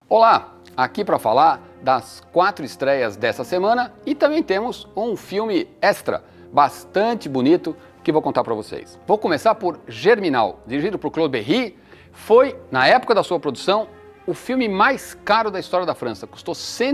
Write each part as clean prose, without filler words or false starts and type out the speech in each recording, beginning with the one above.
Olá, aqui para falar das 4 estreias dessa semana e também temos um filme extra, bastante bonito, que vou contar para vocês. Vou começar por Germinal, dirigido por Claude Berry. Foi, na época da sua produção, o filme mais caro da história da França. Custou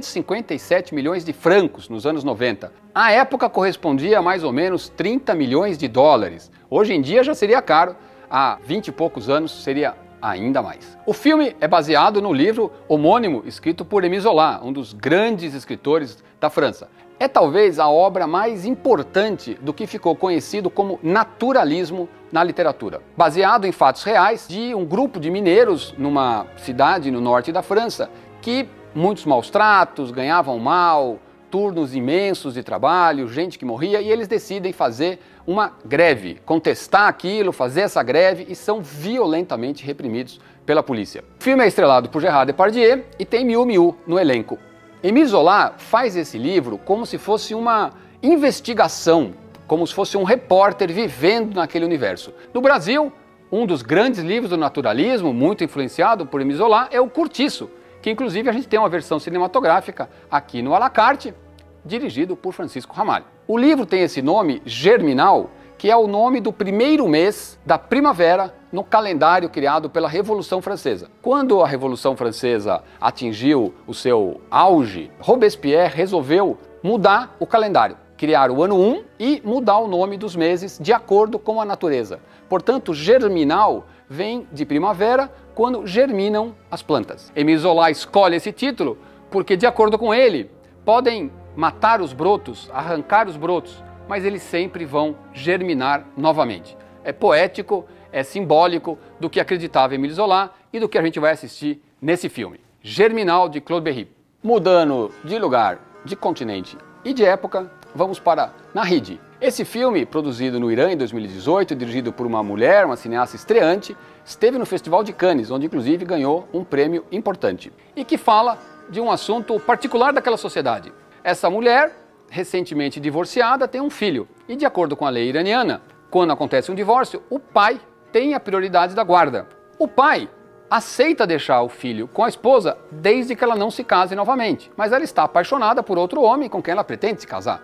157 milhões de francos nos anos 90. À época correspondia a mais ou menos 30 milhões de dólares. Hoje em dia já seria caro, há 20 e poucos anos seria ainda mais. O filme é baseado no livro homônimo escrito por Émile Zola, um dos grandes escritores da França. É talvez a obra mais importante do que ficou conhecido como naturalismo na literatura. Baseado em fatos reais de um grupo de mineiros numa cidade no norte da França que muitos maus tratos, ganhavam mal, turnos imensos de trabalho, gente que morria, e eles decidem fazer uma greve, contestar aquilo, fazer essa greve, e são violentamente reprimidos pela polícia. O filme é estrelado por Gerard Depardieu e tem Miu Miu no elenco. Émile Zola faz esse livro como se fosse uma investigação, como se fosse um repórter vivendo naquele universo. No Brasil, um dos grandes livros do naturalismo, muito influenciado por Émile Zola, é o Curtiço, que inclusive a gente tem uma versão cinematográfica aqui no à la carte, dirigido por Francisco Ramalho. O livro tem esse nome, Germinal, que é o nome do primeiro mês da primavera no calendário criado pela Revolução Francesa. Quando a Revolução Francesa atingiu o seu auge, Robespierre resolveu mudar o calendário, criar o ano 1 e mudar o nome dos meses de acordo com a natureza. Portanto, Germinal vem de primavera, quando germinam as plantas. Émile Zola escolhe esse título porque, de acordo com ele, podem matar os brotos, arrancar os brotos, mas eles sempre vão germinar novamente. É poético, é simbólico do que acreditava Émile Zola e do que a gente vai assistir nesse filme. Germinal, de Claude Berry. Mudando de lugar, de continente e de época, vamos para Nahid. Esse filme, produzido no Irã em 2018, dirigido por uma mulher, uma cineasta estreante, esteve no Festival de Cannes, onde inclusive ganhou um prêmio importante, e que fala de um assunto particular daquela sociedade. Essa mulher, recentemente divorciada, tem um filho, e de acordo com a lei iraniana, quando acontece um divórcio, o pai tem a prioridade da guarda. O pai aceita deixar o filho com a esposa desde que ela não se case novamente, mas ela está apaixonada por outro homem com quem ela pretende se casar.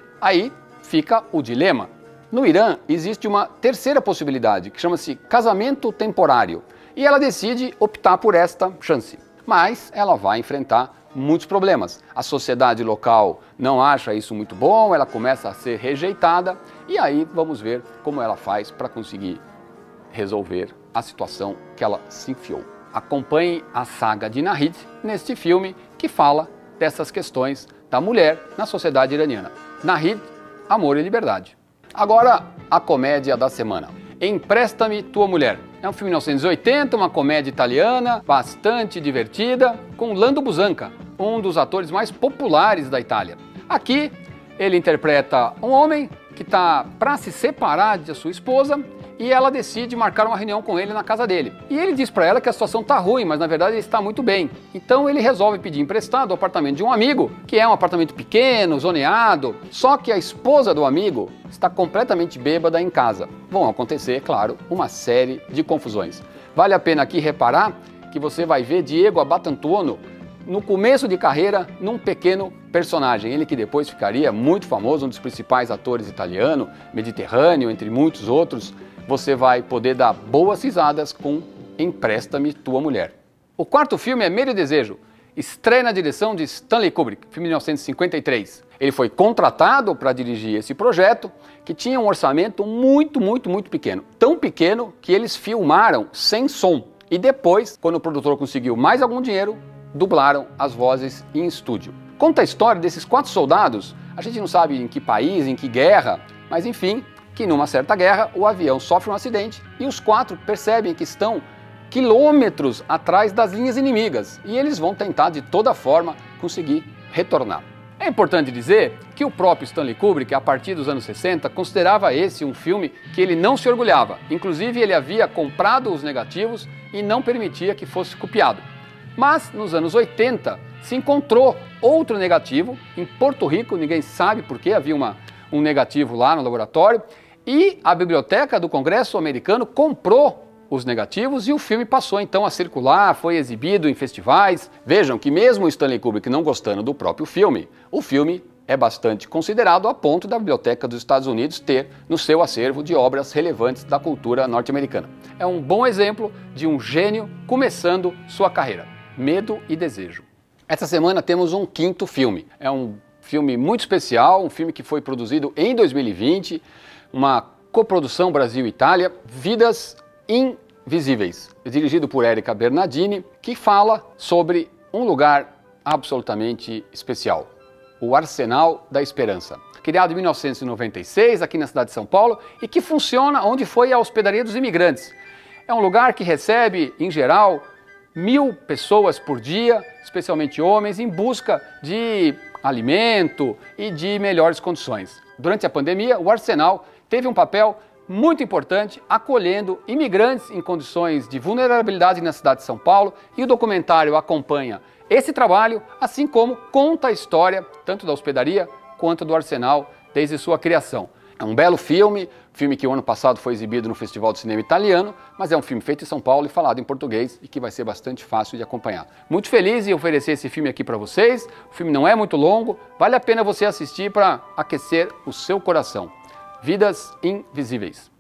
Aí fica o dilema. No Irã existe uma terceira possibilidade, que chama-se casamento temporário, e ela decide optar por esta chance. Mas ela vai enfrentar muitos problemas. A sociedade local não acha isso muito bom, ela começa a ser rejeitada, e aí vamos ver como ela faz para conseguir resolver a situação que ela se enfiou. Acompanhe a saga de Nahid neste filme que fala dessas questões da mulher na sociedade iraniana. Nahid, Amor e Liberdade. Agora, a comédia da semana. Empresta-me Tua Mulher. É um filme de 1980, uma comédia italiana, bastante divertida, com Lando Busanca, um dos atores mais populares da Itália. Aqui, ele interpreta um homem que está para se separar de sua esposa e ela decide marcar uma reunião com ele na casa dele. E ele diz para ela que a situação está ruim, mas na verdade ele está muito bem. Então ele resolve pedir emprestado o apartamento de um amigo, que é um apartamento pequeno, zoneado, só que a esposa do amigo está completamente bêbada em casa. Vão acontecer, claro, uma série de confusões. Vale a pena aqui reparar que você vai ver Diego Abatantuono no começo de carreira num pequeno personagem. Ele que depois ficaria muito famoso, um dos principais atores italiano, mediterrâneo, entre muitos outros. Você vai poder dar boas risadas com Empresta-me Tua Mulher. O quarto filme é Medo e Desejo, estreia na direção de Stanley Kubrick, filme de 1953. Ele foi contratado para dirigir esse projeto, que tinha um orçamento muito pequeno. Tão pequeno que eles filmaram sem som. E depois, quando o produtor conseguiu mais algum dinheiro, dublaram as vozes em estúdio. Conta a história desses 4 soldados, a gente não sabe em que país, em que guerra, mas enfim, que numa certa guerra o avião sofre um acidente e os 4 percebem que estão quilômetros atrás das linhas inimigas e eles vão tentar de toda forma conseguir retornar. É importante dizer que o próprio Stanley Kubrick, a partir dos anos 60, considerava esse um filme que ele não se orgulhava. Inclusive ele havia comprado os negativos e não permitia que fosse copiado. Mas nos anos 80 se encontrou outro negativo em Porto Rico, ninguém sabe por que havia um negativo lá no laboratório, e a Biblioteca do Congresso americano comprou os negativos e o filme passou então a circular, foi exibido em festivais. Vejam que mesmo o Stanley Kubrick não gostando do próprio filme, o filme é bastante considerado a ponto da Biblioteca dos Estados Unidos ter no seu acervo de obras relevantes da cultura norte-americana. É um bom exemplo de um gênio começando sua carreira. Medo e Desejo. Essa semana temos um quinto filme. É um filme muito especial, um filme que foi produzido em 2020, uma coprodução Brasil-Itália, Vidas Invisíveis, dirigido por Erika Bernardini, que fala sobre um lugar absolutamente especial. O Arsenal da Esperança, criado em 1996 aqui na cidade de São Paulo e que funciona onde foi a hospedaria dos imigrantes. É um lugar que recebe, em geral, 1000 pessoas por dia, especialmente homens, em busca de alimento e de melhores condições. Durante a pandemia, o Arsenal teve um papel muito importante acolhendo imigrantes em condições de vulnerabilidade na cidade de São Paulo e o documentário acompanha esse trabalho, assim como conta a história tanto da hospedaria quanto do Arsenal desde sua criação. É um belo filme, filme que o ano passado foi exibido no Festival de Cinema Italiano, mas é um filme feito em São Paulo e falado em português e que vai ser bastante fácil de acompanhar. Muito feliz em oferecer esse filme aqui para vocês. O filme não é muito longo, vale a pena você assistir para aquecer o seu coração. Vidas Invisíveis.